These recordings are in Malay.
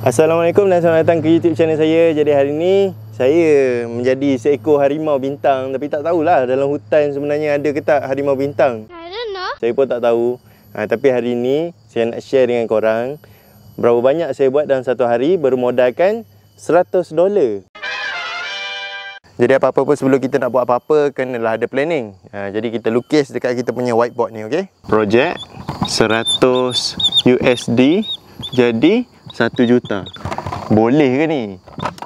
Assalamualaikum dan selamat datang ke YouTube channel saya. Jadi hari ni saya menjadi seekor harimau bintang, tapi tak tahulah dalam hutan sebenarnya ada ke tak harimau bintang. I don't know. Saya pun tak tahu. Tapi hari ni saya nak share dengan korang berapa banyak saya buat dalam satu hari bermodalkan $100. Jadi apa-apa pun sebelum kita nak buat apa-apa kenalah ada planning. Jadi kita lukis dekat kita punya whiteboard ni, okey? Projek $100 jadi 1 juta. Boleh ke ni?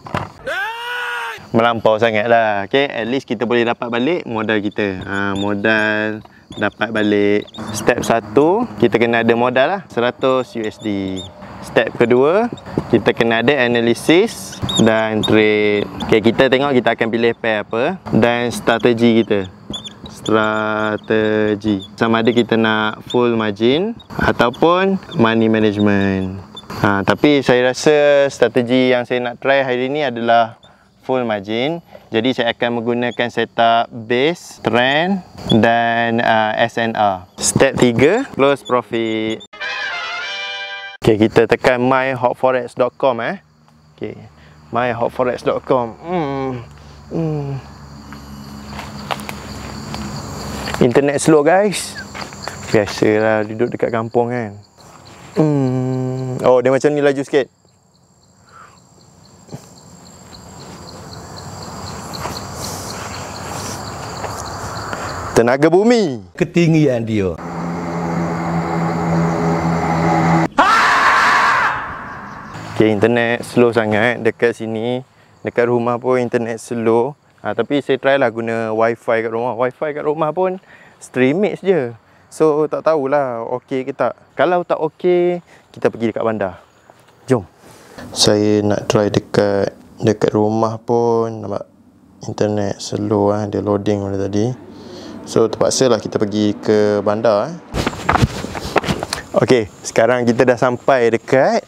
Melampau sangat lah. Okay, at least kita boleh dapat balik modal kita. Modal dapat balik. Step 1, kita kena ada modal lah, $100. Step kedua, kita kena ada analysis dan trade. Okay, kita tengok kita akan pilih pair apa dan strategi kita. Strategi sama ada kita nak full margin ataupun money management. Tapi saya rasa strategi yang saya nak try hari ni adalah full margin. Jadi saya akan menggunakan setup base, trend dan SNR. Step 3, close profit. Okay, kita tekan myhotforex.com Okay, myhotforex.com. Internet slow guys. Biasalah duduk dekat kampung kan. Oh, dia macam ni laju sikit. Tenaga bumi. Ketinggian dia. Okay, internet slow sangat dekat sini. Dekat rumah pun internet slow. Tapi saya try lah guna wifi kat rumah. Wifi kat rumah pun streamage je. So tak tahulah okey ke tak. Kalau tak okey, kita pergi dekat bandar. Jom. Saya nak try dekat rumah pun nampak internet slow dia loading pada tadi. So terpaksa lah kita pergi ke bandar. Okey, sekarang kita dah sampai dekat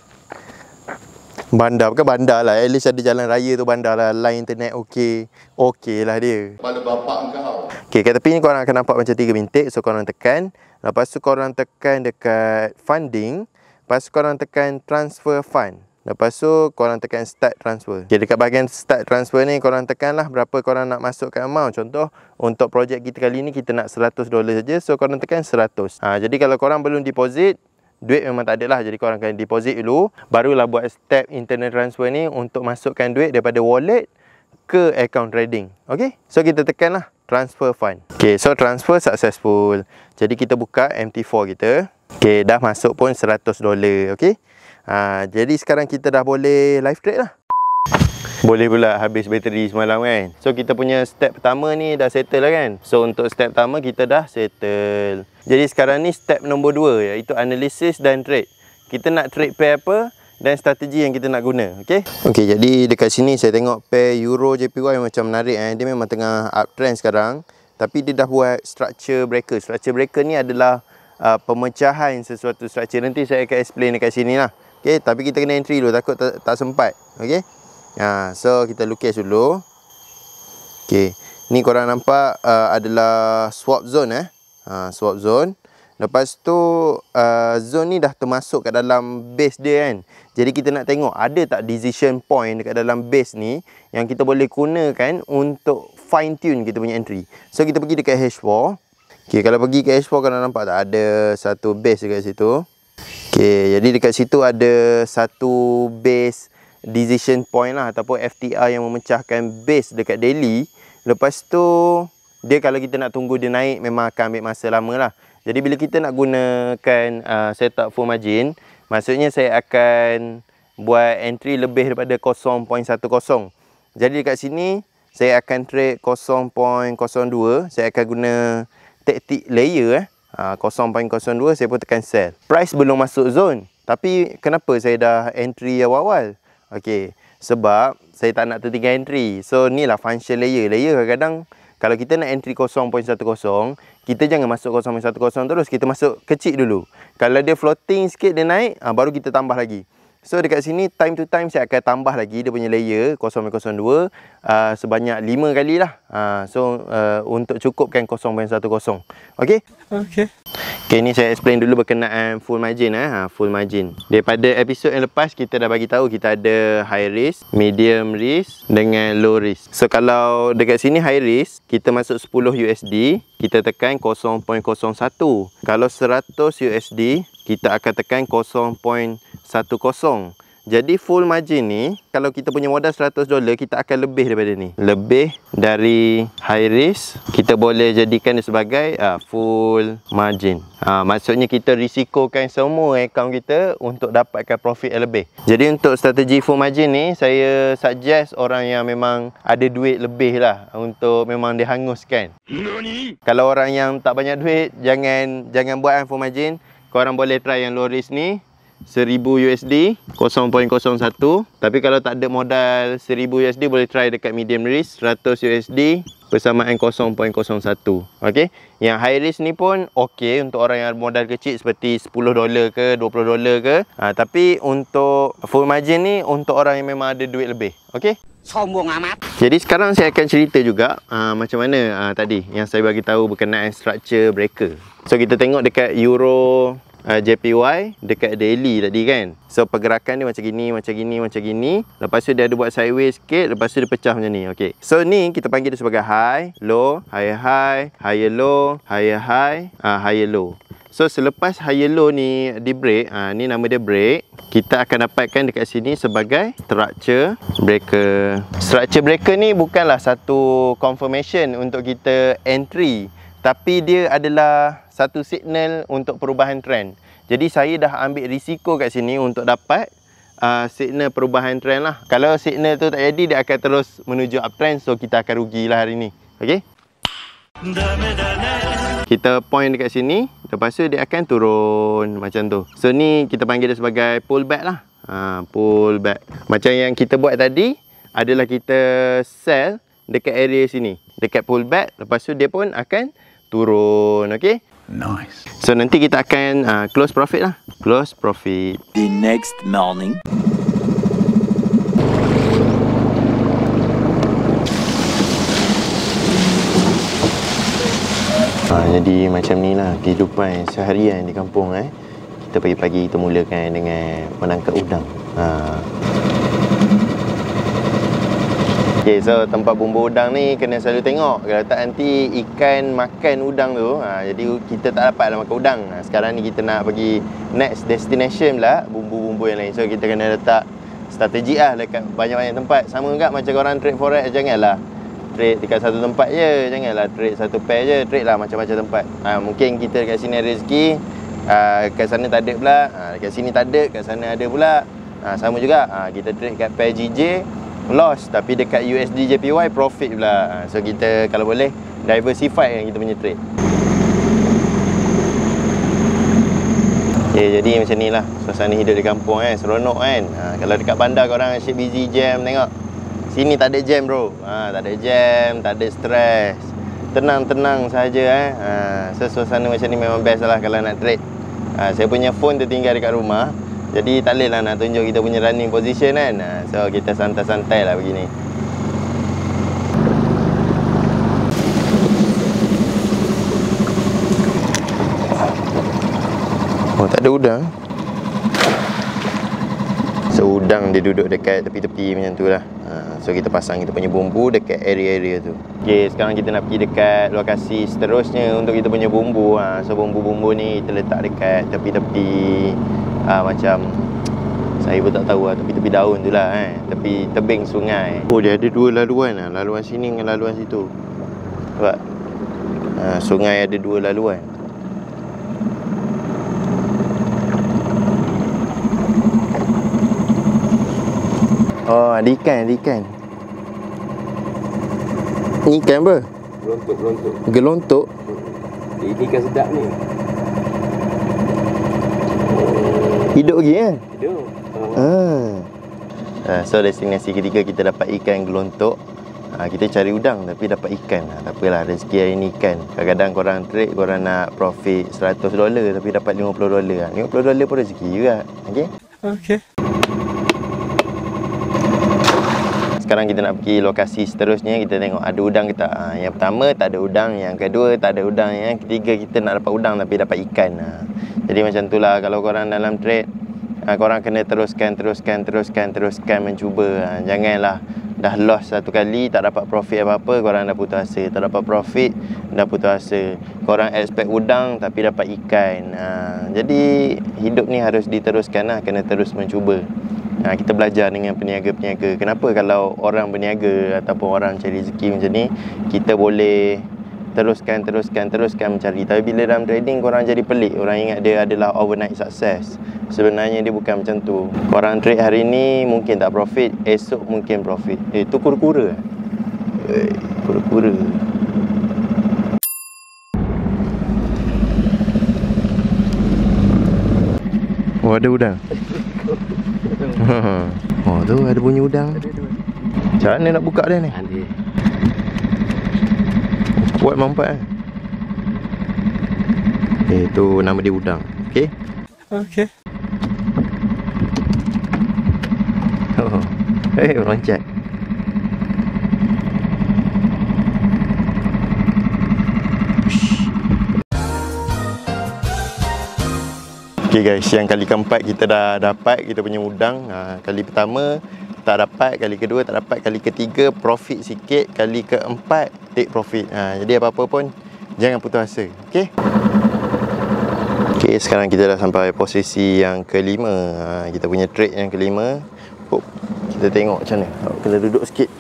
bandar. Bukan bandar lah, at least ada jalan raya tu bandar lah. Line internet okey. Okey lah dia. Pada bapak kau. Okey, kat tepi ni korang akan nampak macam 3 bintik. So korang tekan. Lepas tu korang tekan dekat funding. Lepas tu korang tekan transfer fund. Lepas tu korang tekan start transfer. Okey, dekat bahagian start transfer ni korang tekanlah berapa korang nak masukkan amount. Contoh untuk projek kita kali ni kita nak $100 saja. So korang tekan 100. Jadi kalau korang belum deposit, duit memang tak ada lah. Jadi korang akan deposit dulu, barulah buat step internet transfer ni untuk masukkan duit daripada wallet ke account trading. Okay, so kita tekanlah transfer fund. Okay, so transfer successful. Jadi kita buka MT4 kita. Okay, dah masuk pun $100. Okay, jadi sekarang kita dah boleh live trade lah. Boleh pula habis bateri semalam kan. So kita punya step pertama ni dah settle lah kan. So untuk step pertama kita dah settle. Jadi sekarang ni step nombor 2, iaitu analysis dan trade. Kita nak trade pair apa dan strategi yang kita nak guna. Okay, jadi dekat sini saya tengok pair Euro JPY macam menarik. Dia memang tengah uptrend sekarang. Tapi dia dah buat structure breaker. Structure breaker ni adalah pemecahan sesuatu structure. Nanti saya akan explain dekat sini lah. Okay, tapi kita kena entry dulu, takut tak sempat. Okay, so kita lukis dulu. Okay, ni korang nampak adalah swap zone swap zone. Lepas tu zone ni dah termasuk kat dalam base dia kan. Jadi kita nak tengok ada tak decision point dekat dalam base ni yang kita boleh gunakan untuk fine tune kita punya entry. So kita pergi dekat H4. Okay, kalau pergi ke H4 korang nampak tak ada satu base dekat situ. Okay, jadi dekat situ ada satu base decision point lah ataupun FTR yang memecahkan base dekat daily. Lepas tu dia kalau kita nak tunggu dia naik memang akan ambil masa lama lah. Jadi bila kita nak gunakan setup full margin, maksudnya saya akan buat entry lebih daripada 0.10. Jadi dekat sini saya akan trade 0.02. Saya akan guna taktik layer 0.02 saya pun tekan sell. Price belum masuk zone. Tapi kenapa saya dah entry awal-awal? Okey, sebab saya tak nak tertinggal entry. So ni lah function layer. Layer kadang-kadang kalau kita nak entry 0.10, kita jangan masuk 0.10 terus. Kita masuk kecil dulu. Kalau dia floating sikit dia naik, baru kita tambah lagi. So dekat sini time to time saya akan tambah lagi dia punya layer 0.02 sebanyak 5 kali lah. So untuk cukupkan 0.10. Okey? Okey. Okay, ni saya explain dulu berkenaan full margin. Full margin. Daripada episod yang lepas, kita dah bagi tahu kita ada high risk, medium risk dengan low risk. So kalau dekat sini high risk, kita masuk 10 USD, kita tekan 0.01. Kalau 100 USD, kita akan tekan 0.10. Jadi full margin ni, kalau kita punya modal $100, kita akan lebih daripada ni. Lebih dari high risk, kita boleh jadikan dia sebagai full margin. Maksudnya kita risikokan semua akaun kita untuk dapatkan profit yang lebih. Jadi untuk strategi full margin ni, saya suggest orang yang memang ada duit lebih lah untuk memang dihanguskan. Kalau orang yang tak banyak duit, jangan buat full margin. Korang boleh try yang low risk ni, 1000 USD 0.01. Tapi kalau tak ada modal 1000 USD, boleh try dekat medium risk 100 USD persamaan 0.01. Okey, yang high risk ni pun okey untuk orang yang modal kecil seperti $10 ke $20 ke. Tapi untuk full margin ni untuk orang yang memang ada duit lebih. Okey, sombong amat. jadi sekarang saya akan cerita juga macam mana tadi yang saya bagi tahu berkenaan structure breaker. So kita tengok dekat Euro JPY dekat daily tadi kan. So pergerakan dia macam gini, macam gini, macam gini. Lepas tu dia ada buat sideways sikit, lepas tu dia pecah macam ni. Okey. So ni kita panggil dia sebagai high, low, higher high, higher low, higher high, higher low. So selepas higher low ni di break, ni nama dia break, kita akan dapatkan dekat sini sebagai structure breaker. Structure breaker ni bukanlah satu confirmation untuk kita entry, tapi dia adalah satu signal untuk perubahan trend. Jadi saya dah ambil risiko kat sini untuk dapat signal perubahan trend lah. Kalau signal tu tak jadi, dia akan terus menuju uptrend. So kita akan rugilah hari ni. Okey, kita point dekat sini, lepas tu dia akan turun macam tu. So ni kita panggil dia sebagai pullback lah. Pullback. Macam yang kita buat tadi adalah kita sell dekat area sini, dekat pullback. Lepas tu dia pun akan turun. Okey, Nice. so nanti kita akan close profit lah. Close profit. The next morning. Jadi macam ni lah kehidupan seharian di kampung. Kita pagi-pagi kita mulakan dengan menangkap udang. Okay, so tempat bumbu udang ni kena selalu tengok. Kalau tak nanti ikan makan udang tu, jadi kita tak dapatlah makan udang. Sekarang ni kita nak pergi next destination pula, bumbu-bumbu yang lain. So kita kena letak strategi lah dekat banyak-banyak tempat. Sama juga macam korang trade forex, janganlah trade dekat satu tempat je. Janganlah trade satu pair je, trade lah macam-macam tempat. Mungkin kita dekat sini ada rezeki, kat sana tak ada pula, dekat sini tak ada, kat sana ada pula. Sama juga, kita trade kat pair GJ loss, tapi dekat USD JPY profit pula. So kita kalau boleh diversify kan kita punya trade. Okay, jadi macam ni lah suasana hidup di kampung seronok kan. Kalau dekat bandar korang asyik busy jam, tengok sini tak ada jam bro. Tak ada jam, tak ada stress, tenang-tenang saja. So suasana macam ni memang best lah kalau nak trade. Saya punya phone tertinggal dekat rumah, jadi tak boleh lah nak tunjuk kita punya running position kan. So kita santai-santai lah begini. Oh, tak ada udang. So udang dia duduk dekat tepi-tepi macam tu lah. So kita pasang kita punya bumbu dekat area-area tu. Okay, sekarang kita nak pergi dekat lokasi seterusnya untuk kita punya bumbu. So bumbu-bumbu ni kita letak dekat tepi-tepi, macam saya pun tak tahu lah, tepi-tepi daun tu lah tepi tebing sungai. Oh, dia ada dua laluan lah, laluan sini dengan laluan situ. Nampak? Sungai ada dua laluan. Oh, ada ikan, ada ikan. Ni ikan apa? Gelontok. Gelontok? Ini ikan sedap ni. Hidup lagi kan? Hidup. So destinasi ketiga kita dapat ikan gelontok. Kita cari udang tapi dapat ikan. Tak apalah, rezeki hari ni ikan. Kadang-kadang korang trade, korang nak profit $100 tapi dapat $50. $50 pun rezeki juga. Okay? Okay. sekarang kita nak pergi lokasi seterusnya. Kita tengok ada udang ke tak. Yang pertama tak ada udang, yang kedua tak ada udang, yang ketiga kita nak dapat udang tapi dapat ikan. Jadi macam itulah kalau korang dalam trade, korang kena teruskan mencuba. Janganlah dah loss satu kali, tak dapat profit apa-apa, korang dah putus asa. Tak dapat profit, dah putus asa. Korang expect udang tapi dapat ikan. Jadi hidup ni harus diteruskan lah, kena terus mencuba. Kita belajar dengan peniaga-peniaga. Kenapa kalau orang berniaga ataupun orang cari rezeki macam ni, kita boleh teruskan mencari. Tapi bila dalam trading korang jadi pelik, orang ingat dia adalah overnight success. Sebenarnya dia bukan macam tu. Korang trade hari ni mungkin tak profit, esok mungkin profit. Itu kura-kura. Kura-kura. Oh, ada udang. Oh, tu ada bunyi udang. Macam mana nak buka dia ni? Kuat mampat kan? Tu nama dia udang. Okey? Okey. Oh. Loncat. Okay guys, yang kali keempat kita dah dapat kita punya udang. Kali pertama tak dapat, kali kedua tak dapat, kali ketiga profit sikit, kali keempat take profit. Jadi apa-apa pun jangan putus asa. Okay? Okay, sekarang kita dah sampai posisi yang kelima. Kita punya trade yang kelima. Kita tengok macam mana. Kena duduk sikit.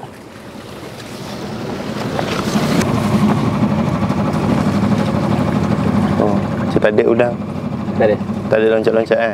Oh, macam tak ada udang. Tak ada. Tak ada loncat-loncat kan?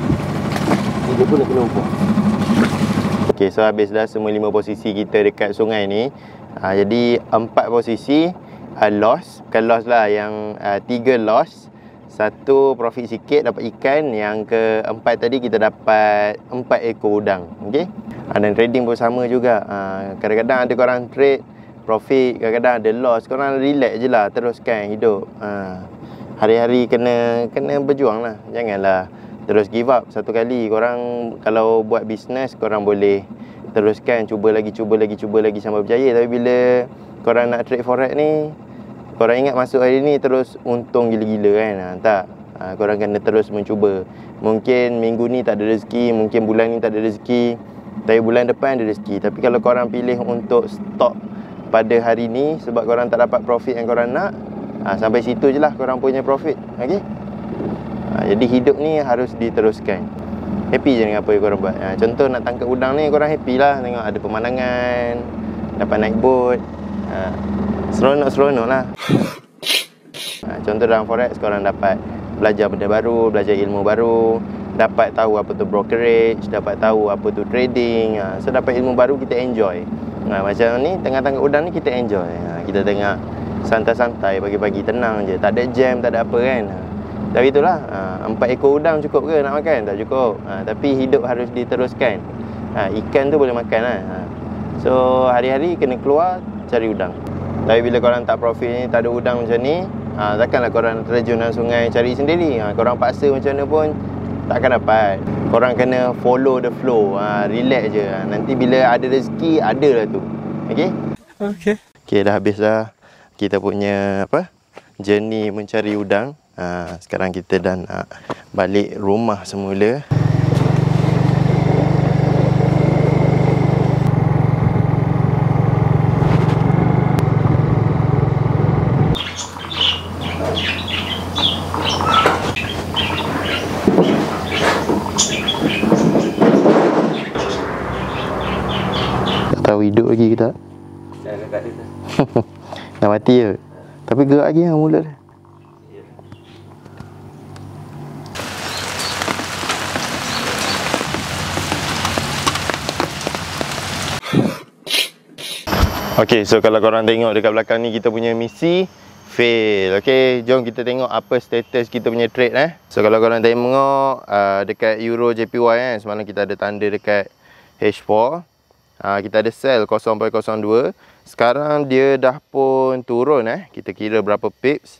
Dia pun nak kena umpuk. Okay, so habis dah semua 5 posisi kita dekat sungai ni. Jadi 4 posisi loss. Bukan loss lah, yang 3 loss, 1 profit sikit dapat ikan. Yang keempat tadi kita dapat 4 ekor udang. Okay? Dan trading pun sama juga. Kadang-kadang ada korang trade profit, kadang-kadang ada loss. Korang relax je lah, teruskan hidup. Hari-hari kena berjuang lah. Janganlah terus give up satu kali. Korang kalau buat bisnes, korang boleh teruskan, cuba lagi sampai berjaya. Tapi bila korang nak trade forex ni, korang ingat masuk hari ni terus untung gila-gila kan? Tak. Korang kena terus mencuba. Mungkin minggu ni tak ada rezeki, mungkin bulan ni tak ada rezeki, tapi bulan depan ada rezeki. Tapi kalau korang pilih untuk stop pada hari ni sebab korang tak dapat profit yang korang nak, sampai situ je lah korang punya profit. Okay? Jadi hidup ni harus diteruskan. Happy je dengan apa yang korang buat. Contoh nak tangkap udang ni, korang happy lah. Tengok ada pemandangan, dapat naik boat, seronok lah. Contoh dalam forex, korang dapat belajar benda baru, belajar ilmu baru, dapat tahu apa tu brokerage, dapat tahu apa tu trading. So dapat ilmu baru, kita enjoy. Macam ni, tengah tangkap udang ni kita enjoy. Kita tengah santai-santai, pagi-pagi tenang je. Tak ada jam, tak ada apa kan. Tapi itulah, 4 ekor udang cukup ke nak makan? Tak cukup. Tapi hidup harus diteruskan. Ikan tu boleh makan lah. So hari-hari kena keluar cari udang. Tapi bila korang tak profit ni, tak ada udang macam ni, takkanlah korang terjun dalam sungai cari sendiri. Korang paksa macam mana pun takkan dapat. Korang kena follow the flow. Relax je. Nanti bila ada rezeki, ada lah tu. Okay? Okay. Okay, dah habis dah kita punya journey mencari udang. Sekarang kita dah nak balik rumah semula. Tak tahu hidup lagi ke tak? Dah dekat dia tu. Dah mati je. Tapi gerak lagi lah mulut dia. Okay, so kalau korang tengok dekat belakang ni, kita punya misi fail. Okay, jom kita tengok apa status kita punya trade. So kalau korang tengok dekat Euro JPY kan, semalam kita ada tanda dekat H4. Kita ada sell 0.02. Sekarang dia dah pun turun. Kita kira berapa pips.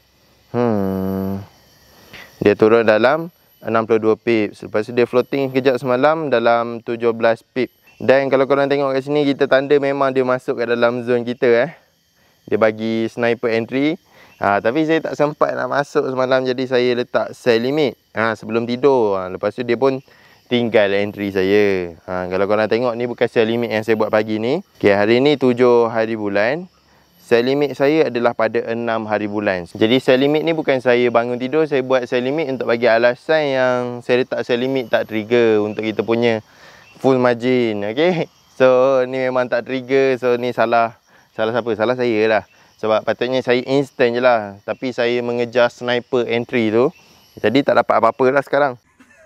Dia turun dalam 62 pips. Lepas tu dia floating kejap semalam dalam 17 pips. Dan kalau korang tengok kat sini, kita tanda memang dia masuk kat dalam zone kita Dia bagi sniper entry. Tapi saya tak sempat nak masuk semalam, jadi saya letak sell limit sebelum tidur. Lepas tu dia pun tinggal entry saya. Kalau korang tengok ni bukan sell limit yang saya buat pagi ni. Okay, hari ni 7 hari bulan. Sell limit saya adalah pada 6 hari bulan. Jadi sell limit ni bukan saya bangun tidur, saya buat sell limit untuk bagi alasan yang saya letak sell limit tak trigger untuk kita punya full margin. Okay, so ni memang tak trigger. So ni salah siapa? Salah saya lah. Sebab patutnya saya instant je lah, tapi saya mengejar sniper entry tu, jadi tak dapat apa-apa lah sekarang.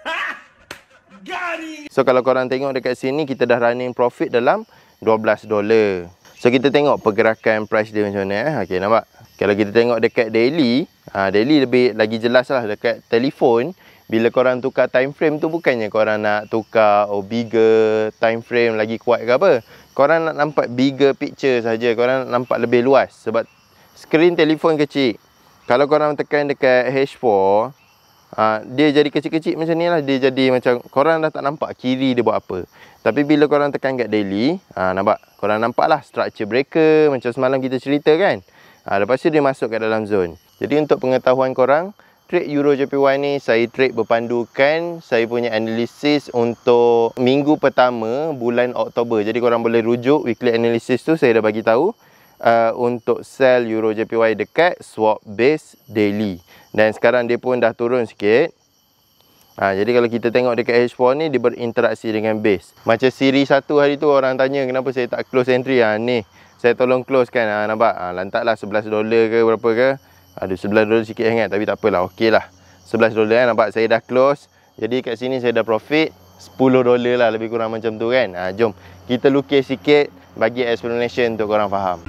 So kalau korang tengok dekat sini, kita dah running profit dalam $12. So kita tengok pergerakan price dia macam mana. Okay, nampak? Kalau kita tengok dekat daily, daily lebih lagi jelas lah. Dekat telefon, bila korang tukar time frame tu, bukannya korang nak tukar bigger time frame lagi kuat ke apa. Korang nak nampak bigger picture saja, korang nak nampak lebih luas. Sebab skrin telefon kecil. Kalau korang tekan dekat H4, dia jadi kecil-kecil macam ni lah. Dia jadi macam, korang dah tak nampak kiri dia buat apa. Tapi bila korang tekan kat daily, nampak? Korang nampak lah structure breaker, macam semalam kita cerita kan. Lepas tu dia masuk kat dalam zone. Jadi untuk pengetahuan korang, trade Euro JPY ni saya trade berpandukan saya punya analisis untuk minggu pertama bulan Oktober. Jadi korang boleh rujuk weekly analysis tu, saya dah bagi tahu untuk sell Euro JPY dekat swap base daily. Dan sekarang dia pun dah turun sikit. Jadi kalau kita tengok dekat H4 ni, dia berinteraksi dengan base. Macam siri 1 hari tu orang tanya kenapa saya tak close entry. Ni saya tolong close kan. Nampak? Lantaklah $11 ke berapa ke. Ada $11 sikit sangat, tapi tak apalah, okey lah. $11 nampak saya dah close. Jadi kat sini saya dah profit $10 lah, lebih kurang macam tu kan. Jom kita lukis sikit, bagi explanation untuk korang faham.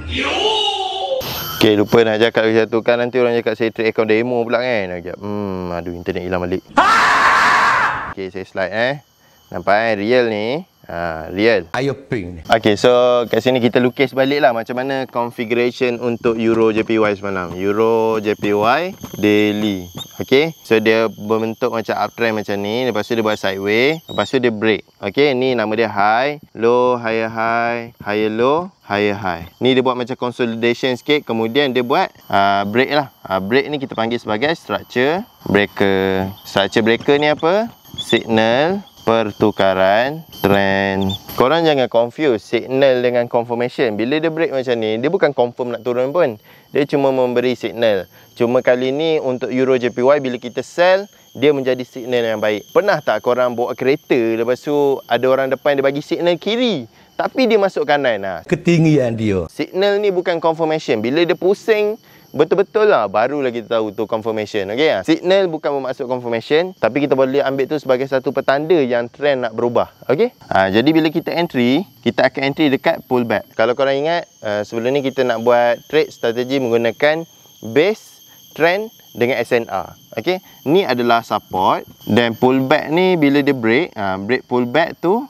Okay, lupa nak cakap lagi satu kan, nanti orang cakap saya trade account demo pula kan. Aduh, internet hilang balik. Okay, saya slide nampak real ni. Real. Okay, so kat sini kita lukis balik lah macam mana configuration untuk Euro JPY semalam. Euro JPY daily. Okay, so dia berbentuk macam uptrend macam ni. Lepas tu dia buat sideway. Lepas tu dia break. Okay, ni nama dia high, low, higher high, higher low, higher high. Ni dia buat macam consolidation sikit. Kemudian dia buat break lah. Break ni kita panggil sebagai structure breaker. Structure breaker ni apa? Signal pertukaran trend. Korang jangan confuse signal dengan confirmation. Bila dia break macam ni, dia bukan confirm nak turun pun. Dia cuma memberi signal. Cuma kali ni untuk Euro JPY, bila kita sell, dia menjadi signal yang baik. Pernah tak korang bawa kereta, lepas tu ada orang depan dia bagi signal kiri, tapi dia masuk kanan? Ketinggian dia. Signal ni bukan confirmation. Bila dia pusing betul-betul lah, barulah kita tahu tu confirmation. Okay, signal bukan bermaksud confirmation, tapi kita boleh ambil tu sebagai satu petanda yang trend nak berubah. Okay, jadi bila kita entry, kita akan entry dekat pullback. Kalau korang ingat, sebelum ni kita nak buat trade strategi menggunakan base, trend dengan SNR. Okay, ni adalah support, dan pullback ni bila dia break, break pullback tu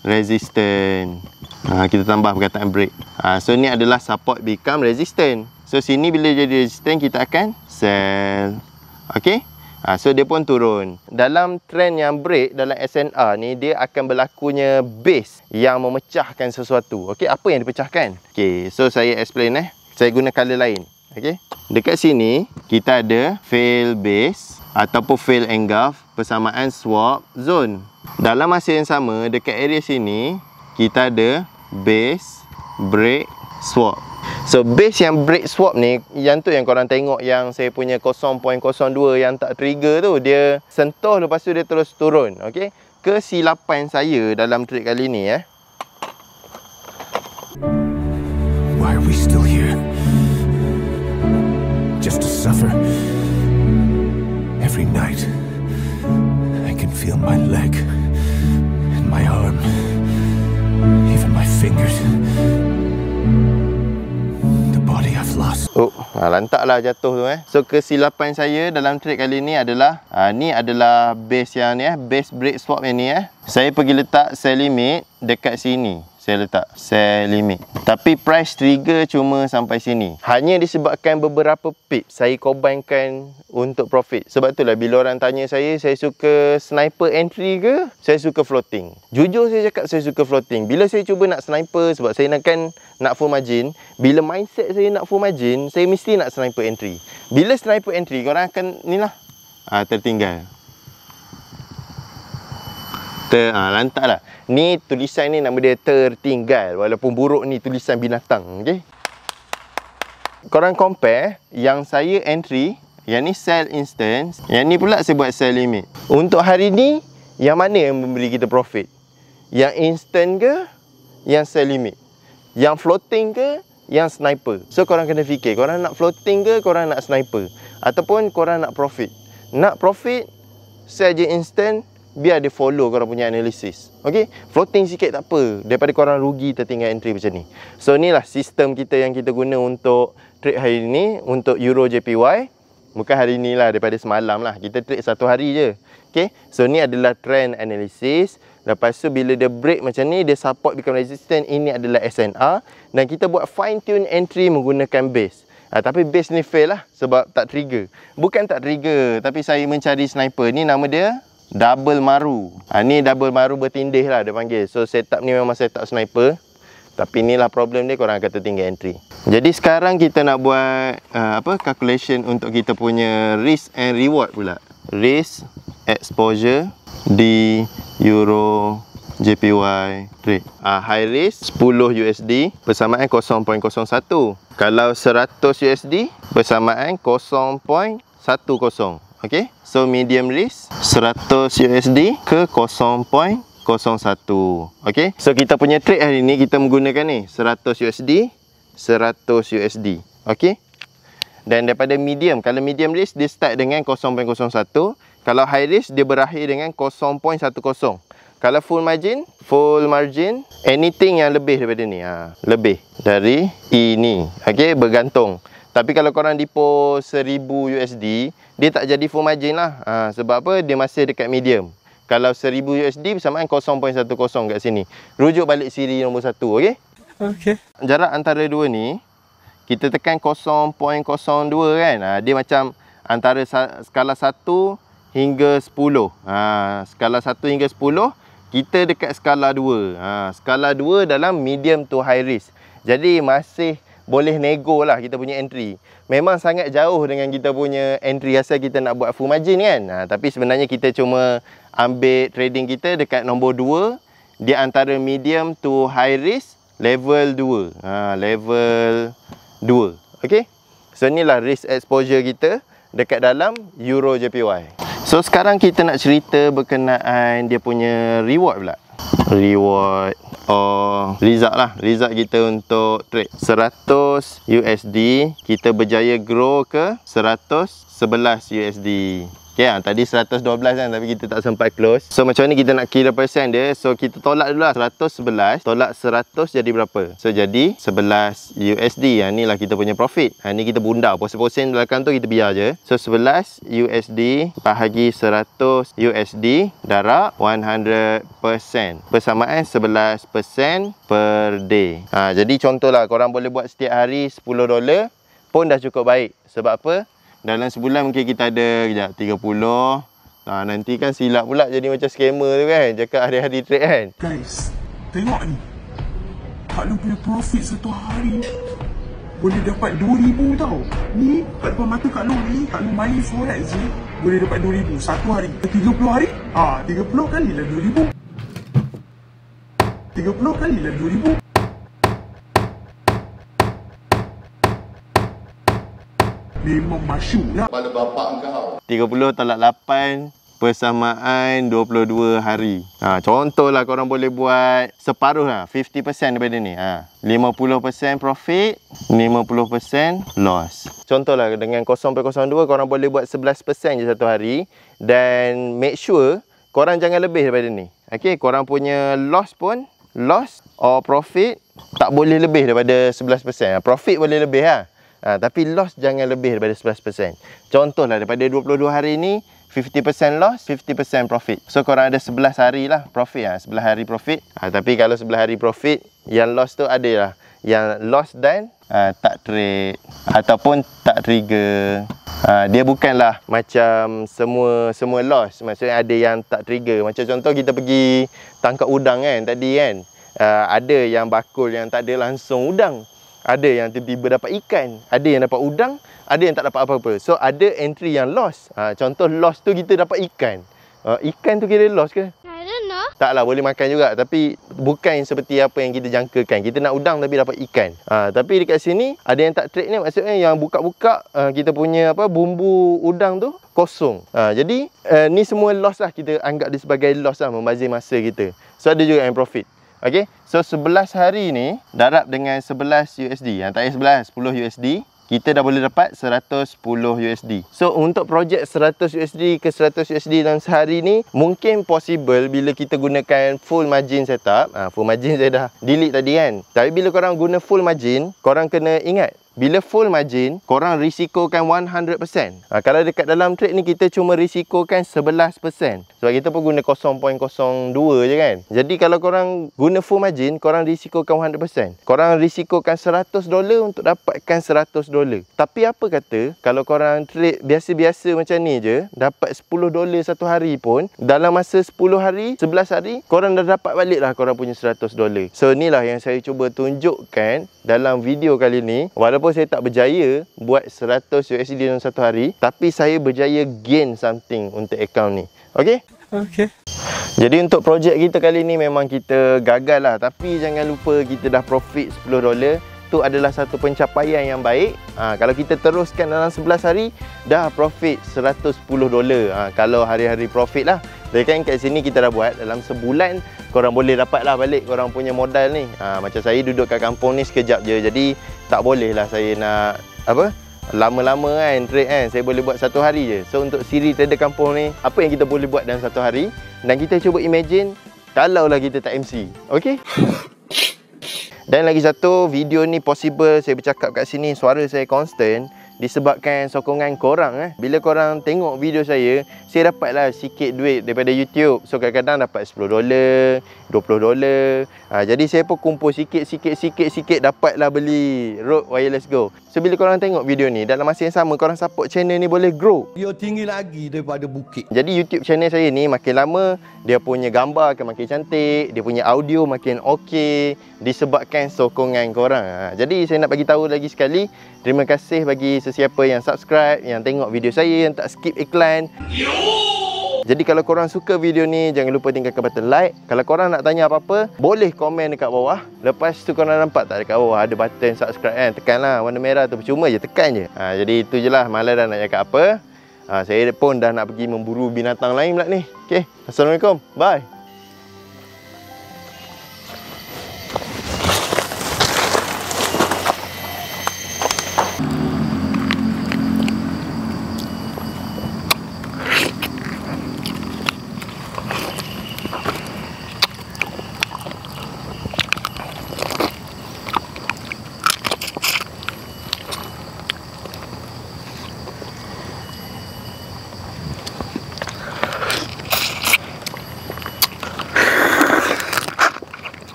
resistance. Kita tambah perkataan break. So ni adalah support become resistance. So sini bila jadi resistance, kita akan sell. Okay, so dia pun turun. Dalam trend yang break dalam SNR ni, dia akan berlakunya base yang memecahkan sesuatu. Okay, apa yang dipecahkan? Okay, so saya explain saya guna color lain. Okay, dekat sini kita ada fail base ataupun fail engulf persamaan swap zone. Dalam masa yang sama, dekat area sini kita ada base break swap. So base yang break swap ni, yang tu yang korang tengok yang saya punya 0.02 yang tak trigger tu, dia sentuh lepas tu dia terus turun. Okay, kesilapan saya dalam trade kali ni Why are we still here? Just to suffer. Every night I can feel my leg and my arm, even my fingers. Lantaklah jatuh tu So kesilapan saya dalam trade kali ni adalah ni adalah base yang ni base break swap yang ni Saya pergi letak sell limit dekat sini. saya letak sell limit. Tapi price trigger cuma sampai sini. Hanya disebabkan beberapa pip saya combine untuk profit. Sebab itulah bila orang tanya saya suka sniper entry ke, saya suka floating. Jujur saya cakap saya suka floating. Bila saya cuba nak sniper sebab saya nak full margin, bila mindset saya nak full margin, saya mesti nak sniper entry. Bila sniper entry, korang akan ni lah, tertinggal. Lantak lah. Ni tulisan ni nama dia tertinggal. Walaupun buruk ni tulisan binatang. Okay? Korang compare yang saya entry, yang ni sell instance, yang ni pula saya buat sell limit. Untuk hari ni, yang mana yang memberi kita profit? Yang instant ke? Yang sell limit? Yang floating ke? Yang sniper? So korang kena fikir, korang nak floating ke? Korang nak sniper? Ataupun korang nak profit? Nak profit, sell je instant, biar dia follow korang punya analisis. Okay? Floating sikit tak apa, daripada korang rugi tertinggal entry macam ni. So ni lah sistem kita yang kita guna untuk trade hari ni, untuk Euro JPY. Bukan hari ni lah, daripada semalam lah. Kita trade satu hari je. Okay? So ni adalah trend analysis. Lepas tu bila dia break macam ni, dia support become resistance. Ini adalah SNR. Dan kita buat fine tune entry menggunakan base. Tapi base ni fail lah sebab tak trigger. Bukan tak trigger, tapi saya mencari sniper. Ni nama dia double maru. Ni double maru bertindih lah dia panggil. So setup ni memang setup sniper. Tapi inilah problem dia, korang akan tertinggal entry. Jadi sekarang kita nak buat calculation untuk kita punya risk and reward pula. Risk exposure di Euro JPY trade. High risk 10 USD bersamaan 0.01. Kalau 100 USD bersamaan 0.10. Okay, so medium risk 100 USD ke 0.01. Okay, so kita punya trade hari ni kita menggunakan ni 100 USD, 100 USD. Okay, dan daripada medium, kalau medium risk dia start dengan 0.01. Kalau high risk dia berakhir dengan 0.10. Kalau full margin anything yang lebih daripada ni, lebih dari ini. Okay, bergantung. Tapi kalau korang depo 1000 USD, dia tak jadi full margin lah. Sebab apa? Dia masih dekat medium. Kalau 1000 USD bersamaan 0.10 kat sini. Rujuk balik siri nombor 1, okey? Okey. Jarak antara dua ni, kita tekan 0.02 kan? Dia macam antara skala 1 hingga 10. Skala 1 hingga 10, kita dekat skala 2. Skala 2 dalam medium to high risk. Jadi masih boleh nego lah kita punya entry. Memang sangat jauh dengan kita punya entry asal kita nak buat full margin kan. Tapi sebenarnya kita cuma ambil trading kita dekat nombor 2. Dia antara medium to high risk level 2. Level 2. Okay. So inilah risk exposure kita dekat dalam Euro JPY. So sekarang kita nak cerita berkenaan dia punya reward pula. Reward result lah. Result kita untuk trade 100 USD, kita berjaya grow ke 111 USD. Okay, tadi 112 kan, tapi kita tak sempat close. So macam ni kita nak kira persen dia. So kita tolak dulu lah 111, tolak 100 jadi berapa? So jadi 11 USD. Ni lah kita punya profit. Ni kita bunda, posen-posen belakang tu kita biar je. So 11 USD bahagi 100 USD darab 100%, bersamaan 11% per day. Jadi contohlah korang boleh buat setiap hari $10 pun dah cukup baik. Sebab apa? Dalam sebulan mungkin kita ada 30. Nanti kan silap pula jadi macam scammer tu kan, cakap hari-hari trade kan. Guys, tengok ni. Kak Long punya profit satu hari boleh dapat 2,000 tau. Ni kat depan mata Kak Long ni, Kak Long main forex je boleh dapat 2,000 satu hari. 30 hari? 30 kali lah 2,000. 30 kali lah 2,000. Memang masyuk lah. Kepala bapak kau. 30 tolak 8 persamaan 22 hari. Contohlah korang boleh buat separuh lah, 50% daripada ni. 50% profit, 50% loss. Contohlah dengan 0.02 korang boleh buat 11% je satu hari. Dan make sure korang jangan lebih daripada ni. Okay, korang punya loss pun, loss or profit tak boleh lebih daripada 11%. Profit boleh lebih lah. Tapi loss jangan lebih daripada 11%. Contohlah daripada 22 hari ni, 50% loss, 50% profit. So korang ada 11 hari lah profit lah, 11 hari profit. Tapi kalau 11 hari profit, yang loss tu ada lah. Yang loss dan tak trade ataupun tak trigger. Dia bukanlah macam semua loss. Maksudnya ada yang tak trigger. Macam contoh kita pergi tangkap udang kan tadi kan. Ada yang bakul yang tak ada langsung udang. Ada yang tiba-tiba dapat ikan. Ada yang dapat udang. Ada yang tak dapat apa-apa. So ada entry yang loss. Contoh loss tu kita dapat ikan. Ikan tu kira loss ke? I don't know. Taklah, boleh makan juga. Tapi bukan seperti apa yang kita jangkakan. Kita nak udang tapi dapat ikan. Tapi dekat sini ada yang tak trade ni. Maksudnya yang buka-buka kita punya bumbu udang tu kosong. Jadi ni semua loss lah. Kita anggap dia sebagai loss lah, membazir masa kita. So ada juga yang profit. Okay, so 11 hari ni darab dengan 11 USD. Tak payah 11, 10 USD. Kita dah boleh dapat 110 USD. So untuk projek 100 USD ke 100 USD dalam sehari ni mungkin possible bila kita gunakan full margin setup. Full margin saya dah delete tadi kan. Tapi bila korang guna full margin, korang kena ingat, bila full margin, korang risikokan 100%. Kalau dekat dalam trade ni, kita cuma risikokan 11%. Sebab kita pun guna 0.02 je kan. Jadi kalau korang guna full margin, korang risikokan 100%. Korang risikokan $100 untuk dapatkan $100. Tapi apa kata, kalau korang trade biasa-biasa macam ni je, dapat $10 satu hari pun, dalam masa 10 hari, 11 hari, korang dah dapat balik lah korang punya $100. So inilah yang saya cuba tunjukkan dalam video kali ni. Walaupun saya tak berjaya buat 100 USD dalam satu hari, tapi saya berjaya gain something untuk account ni. Okay? Okay. Jadi untuk projek kita kali ni memang kita gagal lah. Tapi jangan lupa kita dah profit $10. Itu adalah satu pencapaian yang baik. Kalau kita teruskan dalam 11 hari, dah profit $110. Kalau hari-hari profit lah. Jadi kan kat sini kita dah buat dalam sebulan, korang boleh dapat lah balik korang punya modal ni. Macam saya duduk kat kampung ni sekejap je. Jadi tak boleh lah saya nak lama-lama kan trade kan. Saya boleh buat satu hari je. So untuk siri trader kampung ni, apa yang kita boleh buat dalam satu hari. Dan kita cuba imagine kalau lah kita tak MC. Okay? Dan lagi satu, video ni possible saya bercakap kat sini, suara saya constant disebabkan sokongan korang. Bila korang tengok video saya dapatlah sikit duit daripada YouTube. So kadang-kadang dapat $10, $20. Jadi saya pun kumpul sikit, dapatlah beli Rode Wireless Go. So bila korang tengok video ni, dalam masa yang sama korang support channel ni boleh grow. Dia tinggi lagi daripada bukit. Jadi YouTube channel saya ni makin lama, dia punya gambar akan makin cantik, dia punya audio makin okey disebabkan sokongan korang. Jadi saya nak bagi tahu lagi sekali, terima kasih bagi sesiapa yang subscribe, yang tengok video saya, yang tak skip iklan. Jadi kalau korang suka video ni, jangan lupa tinggalkan button like. Kalau korang nak tanya apa-apa, boleh komen dekat bawah. Lepas tu korang nampak tak dekat bawah ada button subscribe kan? Tekanlah warna merah tu, percuma je, tekan je. Jadi itu je lah, malas dah nak cakap apa. Saya pun dah nak pergi memburu binatang lain pula ni. Okay, Assalamualaikum, bye.